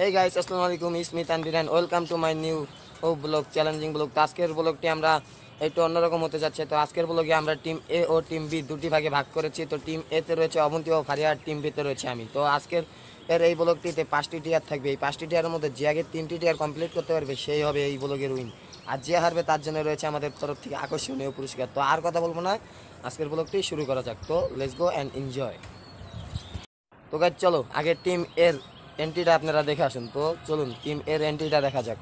Hey guys, Assalamualaikum. It's me Tanvir and welcome to my new blog challenging blog. তো আজকের ব্লগটি আমরা একটু অন্যরকম হতে যাচ্ছে। তো আজকের ব্লগে আমরা টিম এ ও টিম বি দুটি ভাগে ভাগ করেছি। তো টিম এ তে রয়েছে অবন্তী ও ফারিয়া, টিম বি তে রয়েছে আমি। তো আজকের এই ব্লগটিতে 5টি টিয়ার থাকবে। এই 5টি টিয়ারের মধ্যে যে আগে 3টি টিয়ার কমপ্লিট করতে পারবে সেই হবে এই ব্লগের উইন। আর যে হারবে তার জন্য রয়েছে আমাদের তরফ থেকে আকর্ষণীয় পুরস্কার। তো আর কথা বলবো না, আজকের ব্লগটি শুরু করা যাক। তো লেটস গো অ্যান্ড এনজয়। তো গাইস চলো আগে টিম এর এন্ট্রিটা আপনারা দেখে আসুন। তো চলুন টিম এর এন্ট্রিটা দেখা যাক।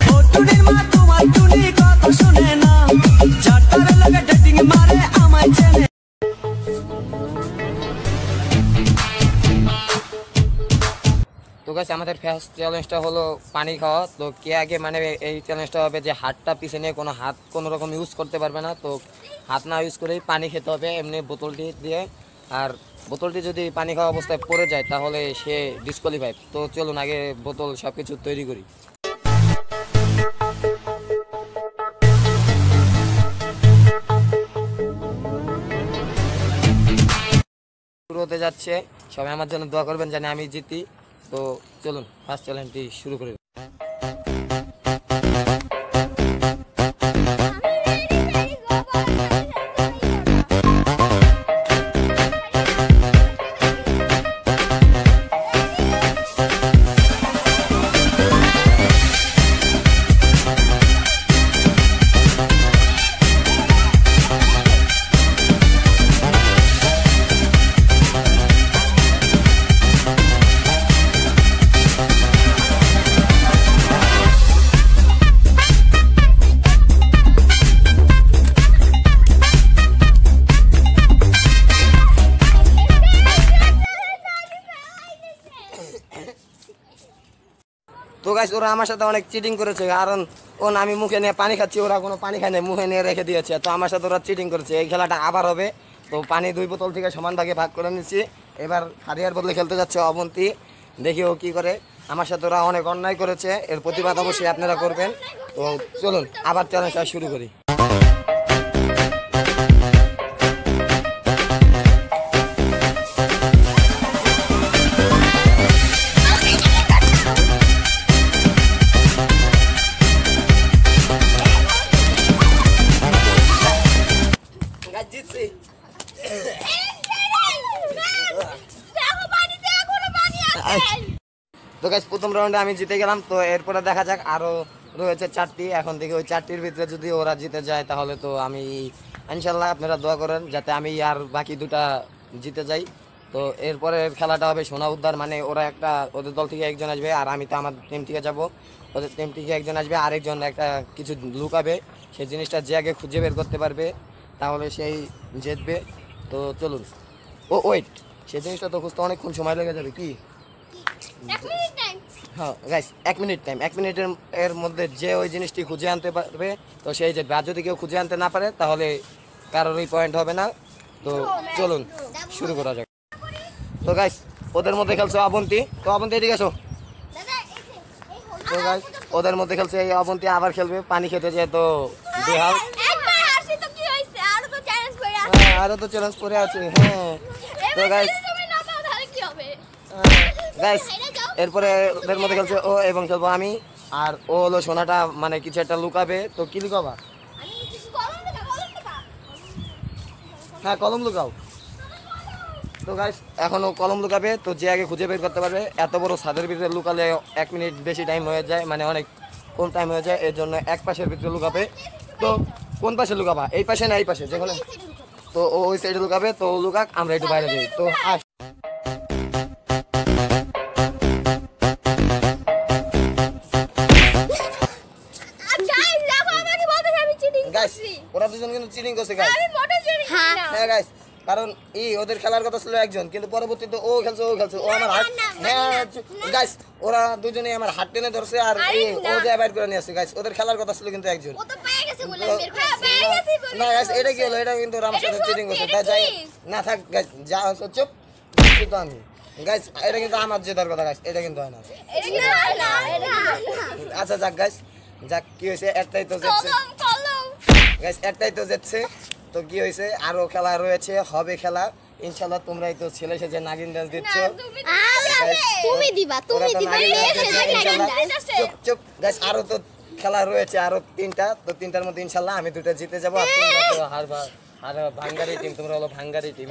তো গাইস আমাদের ফার্স্ট চ্যালেঞ্জটা হলো পানি খাওয়া। তো কে আগে মানে এই চ্যালেঞ্জটা হবে যে হাতটা পিছনে নিয়ে কোনো রকম ইউজ করতে পারবে না। তো হাত না ইউজ করেই পানি খেতে হবে এমনি বোতলটি দিয়ে। আর বোতলটি যদি পানি খাওয়া অবস্থায় পড়ে যায় তাহলে সে ডিসকোয়ালিফাইড। তো চলুন আগে বোতল সব কিছু তৈরি করি। শুরু হতে যাচ্ছে, সবাই আমার জন্য দোয়া করবেন জানি আমি জিতি। তো চলুন ফার্স্ট চ্যালেঞ্জটি শুরু করি। তো গাইস ওরা আমার সাথে অনেক চিটিং করেছে, কারণ আমি মুখে নিয়ে পানি খাচ্ছি, ওরা কোনো পানি খায় না, মুখে নিয়ে রেখে দিয়েছে। তো আমার সাথে ওরা চিটিং করেছে। এই খেলাটা আবার হবে। তো পানি 2 বোতল থেকে সমান ভাগে ভাগ করে নিচ্ছি। এবার ফারিয়ার বদলে খেলতে যাচ্ছে অবন্তী। দেখি ও কী করে। আমার সাথে ওরা অনেক অন্যায় করেছে, এর প্রতিবাদ অবশ্যই আপনারা করবেন। তো চলুন আবার চ্যালেঞ্জটা শুরু করি। তো গাইস প্রথম রাউন্ডে আমি জিতে গেলাম। তো এরপরে দেখা যাক, আরও রয়েছে 4টি। এখন থেকে ওই 4টির ভিতরে যদি ওরা জিতে যায় তাহলে তো আমি ইনশাল্লাহ, আপনারা দোয়া করেন যাতে আমি আর বাকি 2টা জিতে যাই। তো এরপরে খেলাটা হবে সোনা উদ্ধার, মানে ওদের দল থেকে একজন আসবে আর আমি তো আমার টিম থেকে যাব। ওদের টিম থেকে একজন আসবে, আরেকজন একটা কিছু লুকাবে। সেই জিনিসটা যে আগে খুঁজে বের করতে পারবে তাহলে সেই জিতবে। তো চলুন। ওয়েট, সেই জিনিসটা তো খুঁজতে অনেকক্ষণ সময় লেগে যাবে। কি? হ্যাঁ গাইস 1 মিনিট টাইম। 1 মিনিটের মধ্যে যে ওই জিনিসটি খুঁজে আনতে পারবে তো সেই জিতবে। আর যদি কেউ খুঁজে আনতে না পারে তাহলে কারোরই পয়েন্ট হবে না। তো চলুন শুরু করা যাক। তো গাইস ওদের মধ্যে খেলছে অবন্তী। তো অবন্তী এদিকে আসো। তো গাইস ওদের মধ্যে খেলছে এই অবন্তী, আবার খেলবে। পানি খেতে যায় তো বেহাল। আরো তো চ্যালেঞ্জ করে আছে। হ্যাঁ তো গাইস এরপরে ওদের মধ্যে খেলছে ও এবং খেলবো আমি। আর ও হলো সোনাটা মানে কিছু একটা লুকাবে। তো কি লুকাবা? হ্যাঁ কলম লুকাও। তো গাইস এখন ও কলম লুকাবে। তো যে আগে খুঁজে বের করতে পারবে। এত বড় ছাদের ভিতরে লুকালে 1 মিনিট বেশি টাইম হয়ে যায়, মানে অনেক কম টাইম হয়ে যায়। এর জন্য এক পাশের ভিতরে লুকাবে। তো কোন পাশে লুকাবা? এই পাশে না এই পাশে? যেখানে তো ও ওই সাইডে লুকাবে। তো ও লুকাক, আমরা একটু বাইরে যাই। তো ওরা দুজন কিন্তু চিটিং করছে গাইস। হ্যাঁ গাইস, কারণ ওদের খেলার কথা ছিল একজন, কিন্তু পরবর্তীতে ও খেলছে ও আমার হাত। হ্যাঁ গাইস ওরা দুজনে আমার হাত টেনে ধরছে আর ও যে বাইর করে নিয়ে আসছে। গাইস ওদের খেলার কথা ছিল কিন্তু একজন। না গাইস এটা কি হলো? এটা কিন্তু আমার সাথে চিটিং করছে। তাই যাই না থাক গাইস, যা চুপ তো আমি। গাইস এটা কিন্তু আমার জেতার কথা গাইস, এটা কিন্তু হয় না। আচ্ছা যাক গাইস, যাক কি হয়েছে, একটাই তো জিতছে গাইস, একটাই তো জিতছে। তো কি হয়েছে, আরো খেলা রয়েছে, হবে খেলা ইনশাআল্লাহ। তোমরাই তো ছেলে সেজে নাগিন ডান্স দিচ্ছ। তুমি দিবা চুপ চুপ গাইস, আরো তো খেলা রয়েছে, আরো 3টা, তো 3টার মধ্যে ইনশাআল্লাহ আমি 2টা জিতে যাব, আর তোমরা তো হারবা। আর ভাঙ্গারি টিম, তোমরা হলো ভাঙ্গারি টিম।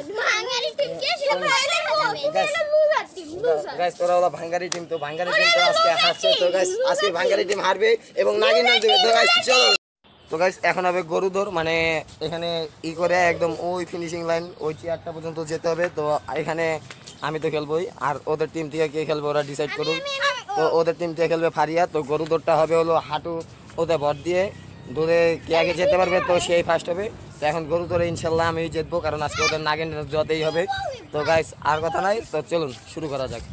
গাইস তোরা হলো ভাঙ্গারি টিম, তো ভাঙ্গারি টিম তো আজকে হারছে। তো গাইস আজকে ভাঙ্গারি টিম হারবে এবং নাগিন নাচ দেবে। তো গাইস চলো। তো গাইস এখন হবে গরু দৌড়, মানে এখানে করে একদম ওই ফিনিশিং লাইন ওই চেয়ারটা পর্যন্ত যেতে হবে। তো এখানে আমি তো খেলবোই, আর ওদের টিম থেকে কে খেলবে ওরা ডিসাইড করুক। তো ওদের টিম থেকে খেলবে ফারিয়া। তো গরু দৌড়টা হবে হলো হাঁটু ওদের ভর দিয়ে, দৌড়ে কে আগে যেতে পারবে তো সেই ফার্স্ট হবে। তো এখন গরু দৌড়ে ইনশাল্লাহ আমি জিতবো, কারণ আজকে ওদের নাগিন জতেই হবে। তো গাইস আর কথা নাই, তো চলুন শুরু করা যাক।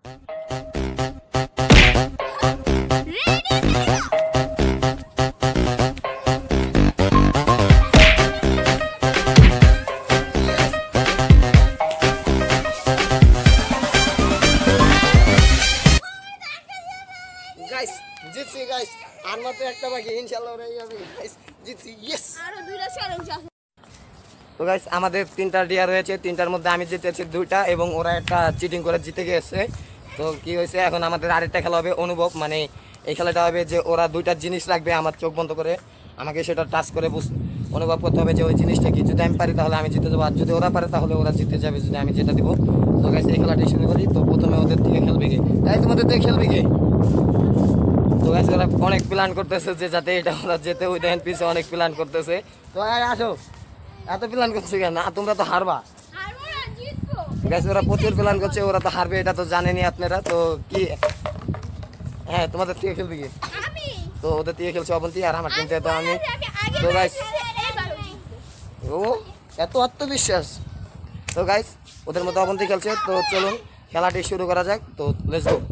গাইস জিতছি গাইস, আর মাত্র একটা বাকি, ইনশাআল্লাহ ওরাই হবে গাইস, জিতছি ইয়েস। আরো দুইটা চ্যালেঞ্জ আছে। তো গাইস আমাদের 3টা ডিয়া রয়েছে, 3টার মধ্যে আমি জিতেছি 2টা এবং ওরা একটা চিটিং করে জিতে গেছে। তো কি হয়েছে, এখন আমাদের আরেকটা খেলা হবে অনুভব, মানে এই খেলাটা হবে যে ওরা 2টা জিনিস রাখবে আমার চোখ বন্ধ করে, আমাকে সেটা টাচ করে অনুভব করতে হবে যে ওই জিনিসটা কি। যদি আমি পারি তাহলে আমি জিতে যাবো, আর যদি ওরা পারে তাহলে ওরা জিতে যাবে যদি আমি যেটা দিব। তো গাইস এই খেলাটি শুরু করি। তো প্রথমে ওদের থেকে খেলবে কে? তাই তোমাদের থেকে খেলবে কে? তো গাইস ওরা অনেক প্ল্যান করতেছে যে যাতে এটা ওরা যেতে, ওই দেখেন পিছে অনেক প্ল্যান করতেছে। তো আসো, এত প্ল্যান করছে কেন? না তোমরা তো হারবা। গাইস ওরা প্রচুর প্ল্যান করছে, ওরা তো হারবে এটা তো জানেনই আপনারা। তো কি হ্যাঁ তোমাদের থেকে খেলবে কি? তো ওদের থেকে খেলছে অবন্তী, আর আমার টিম থেকে তো আমি। তো গাইস ও এত আত্মবিশ্বাস। তো গাইস ওদের মতো অবন্তী খেলছে। তো চলুন খেলাটি শুরু করা যাক। তো লেটস গো।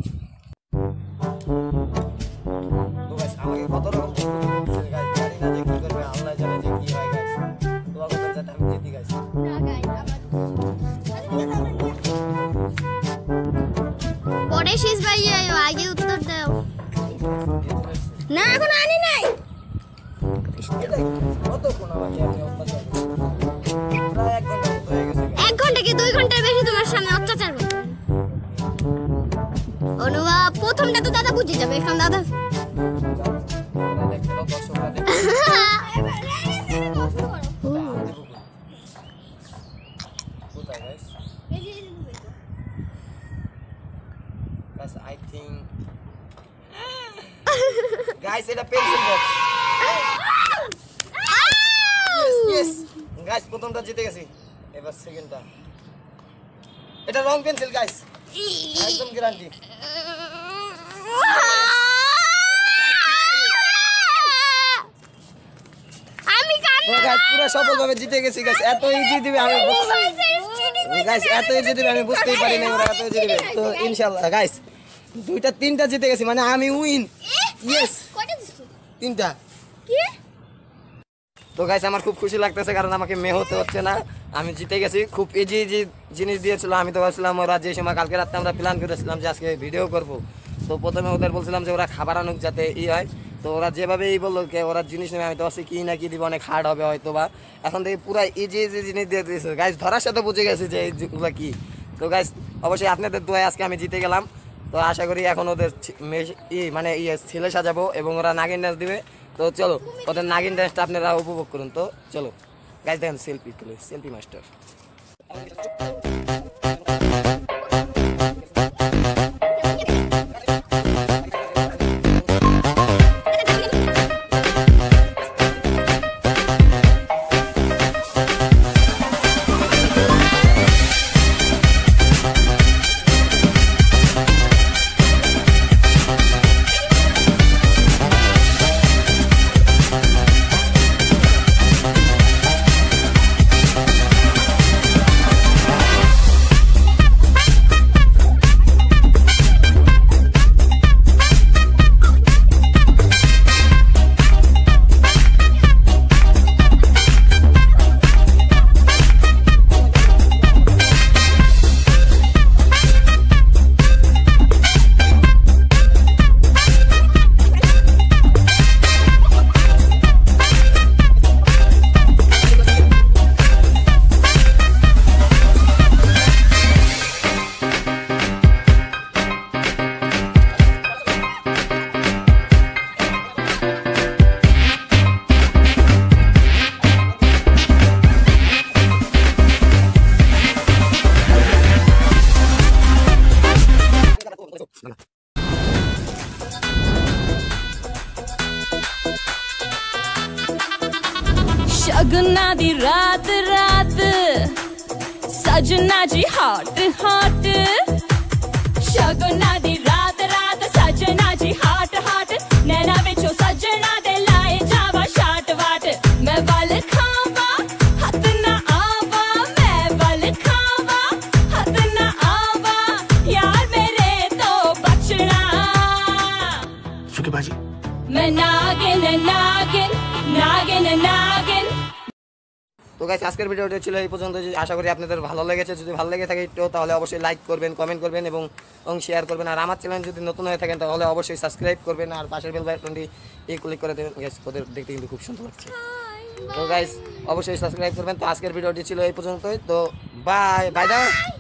তো গাইস আমাকে কত রকম গাইস জানি না যে কি করবে, আল্লাহ জানে যে কি হয় গাইস। তো আপনাদের যাতে আমি জিতি গাইস। পরে শেষ ভাই আগে উত্তর দাও। না এখন আনি নাই। কতক্ষণ আমাকে আমি অত্যাচার করছি? প্রায় 1 ঘন্টা মতো হয়ে গেছে। 1 ঘন্টা কি 2 ঘন্টার বেশি তোমার সামনে অত্যাচার করতে। অনুভব প্রথমটা তো দাদা বুঝে যাবে, এখন দাদা I think guys এটা পেন্সিল বক্স। yes গাইস প্রথমটা জিতে গেছি, এবার সেকেন্ডটা। এটা রং পেন্সিল গাইস, একদম গ্যারান্টি। আমি কান্না গাইস পুরো সফলভাবে জিতে গেছি গাইস। এত ইজি দিবে আমি গাইস, এত ইজি দিবে আমি বুঝতেই পারি না ওরা এত ইজি দিবে। তো ইনশাআল্লাহ গাইস 2টা 3টা জিতে গেছি, মানে আমি উইন। ইয়েস কয়টা দিছো? 3টা। কি? তো গাইস আমার খুব খুশি লাগতেছে, কারণ আমাকে মেহনত হচ্ছে না, আমি জিতে গেছি। খুব ইজি ইজি জিনিস দিয়েছিল। আমি তো ভাবছিলাম ওরা যে সময় কালকে রাতে আমরা প্ল্যান করেছিলাম যে আজকে ভিডিও করব, তো প্রথমে ওদের বলছিলাম যে ওরা খাবার আনুক যাতে হয়। তো ওরা যেভাবে বললো ওরা জিনিস নেবে, আমি তো ভাবছি কি না কি দিব, অনেক হার্ড হবে হয়তো বা। এখন থেকে পুরো ইজি ইজি জিনিস দিয়ে দিয়েছে গাইস, ধরার সাথে বুঝে গেছে যে এইগুলো কি। তো গাইস অবশ্যই আপনাদের দোয়ায় আজকে আমি জিতে গেলাম। তো আশা করি এখন ওদের মানে ছেলে সাজাবো এবং ওরা নাগিন ডান্স দিবে। তো চলো ওদের নাগিন ডান্সটা আপনারা উপভোগ করুন। তো চলো গাইস দেখেন সেলফি তুলে, সেলফি মাস্টার। शगुना दी रात रात सजना जी हॉट हॉट शगुना दी रात रात सजना जी हॉट हॉट नैना विचों सजना दे लाए जावा शाट वाट मैं वल खावा हथ ना आवा मैं वल खावा हथ ना आवा यार मेरे तो बचना सुखी बाजी मैं नागिन नागिन नागिन नागिन তো গাইস আজকের ভিডিওটা ছিল এই পর্যন্ত। আশা করি আপনাদের ভালো লেগেছে। যদি ভালো লেগে থাকে তো তাহলে অবশ্যই লাইক করবেন, কমেন্ট করবেন এবং শেয়ার করবেন। আর আমার চ্যানেল যদি নতুন হয়ে থাকেন তাহলে অবশ্যই সাবস্ক্রাইব করবেন আর পাশের বেল বাটনটি ক্লিক করে দেবেন। গাইস ওদের দেখতে কিন্তু খুব সুন্দর লাগছে। তো গাইস অবশ্যই সাবস্ক্রাইব করবেন। তো আজকের ভিডিওটি ছিল এই পর্যন্তই। তো বাই বাই দাও।